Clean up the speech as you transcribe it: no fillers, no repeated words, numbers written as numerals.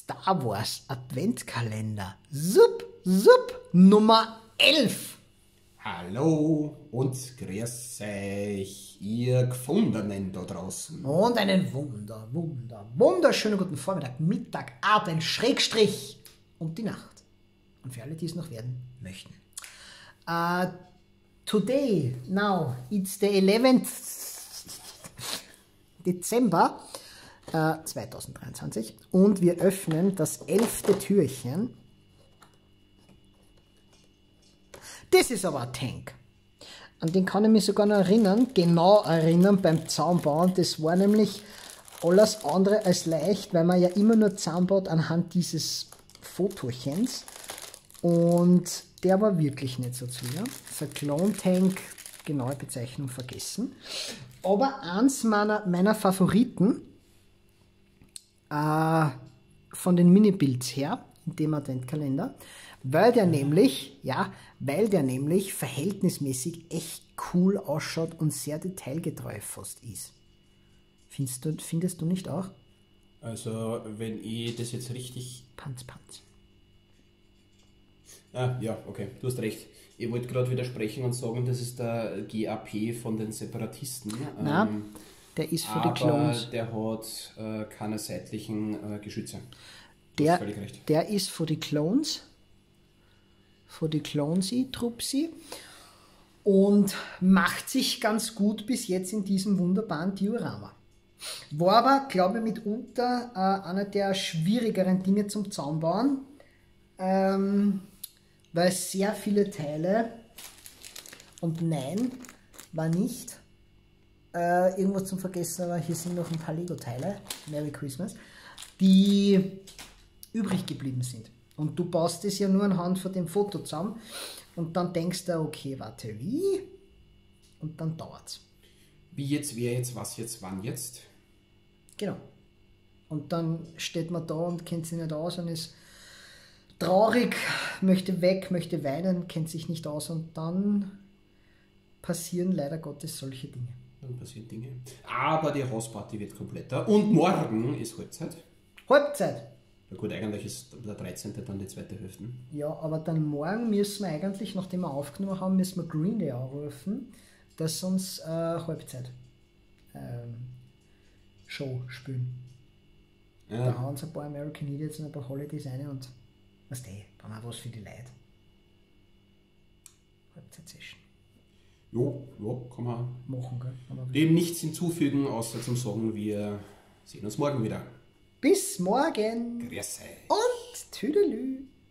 Star Wars Adventskalender. Nummer 11. Hallo und grüß euch, ihr Gefundenen da draußen. Und einen wunderschönen guten Vormittag, Mittag, Abend, Schrägstrich und die Nacht. Und für alle, die es noch werden möchten. Today, now, it's the 11th Dezember 2023 und wir öffnen das 11. Türchen. Das ist aber ein Tank. An den kann ich mich sogar noch genau erinnern beim Zaunbauen. Das war nämlich alles andere als leicht, weil man ja immer nur zusammenbaut anhand dieses Fotochens. Und der war wirklich nicht so zu. Ja? Das ist ein Clone Tank, genaue Bezeichnung vergessen. Aber eins meiner Favoriten von den Mini-Builds her, in dem Adventkalender, weil der nämlich verhältnismäßig echt cool ausschaut und sehr detailgetreu fast ist. Findest du nicht auch? Also, wenn ich das jetzt richtig... Panz. Ja, okay, du hast recht. Ich wollte gerade widersprechen und sagen, das ist der GAP von den Separatisten. Nein, der ist für die Clones. Aber der hat keine seitlichen Geschütze. Der, völlig recht. Der ist für die Clones. Für die Clonesi-Trupsi. Und macht sich ganz gut bis jetzt in diesem wunderbaren Diorama. War aber, glaube ich, mitunter einer der schwierigeren Dinge zum Zaunbauen. Weil sehr viele Teile, und nein, war nicht irgendwas zum Vergessen, aber hier sind noch ein paar Lego-Teile, Merry Christmas, die übrig geblieben sind. Und du baust es ja nur anhand von dem Foto zusammen und dann denkst du, okay, warte, wie? Und dann dauert's. Wie jetzt, wer jetzt, was jetzt, wann jetzt? Genau. Und dann steht man da und kennt sich nicht aus und ist traurig, möchte weg, möchte weinen, kennt sich nicht aus und dann passieren leider Gottes solche Dinge. Dann passieren Dinge. Aber die Hausparty wird kompletter und morgen ist Halbzeit. Halbzeit! Ja gut, eigentlich ist der 13. dann die zweite Hälfte. Ja, aber dann morgen müssen wir eigentlich, nachdem wir aufgenommen haben, müssen wir Green Day anrufen, dass sie uns Halbzeit Show spielen. Ja. Da hauen sie ein paar American Idiots und ein paar Holidays rein und weißt du, dann auch was für die Leute. Halbzeit-Session. Ja, kann man Machen, gell? dem nichts hinzufügen, außer zum sagen, wir sehen uns morgen wieder. Bis morgen! Grüß euch. Und Tüdelü!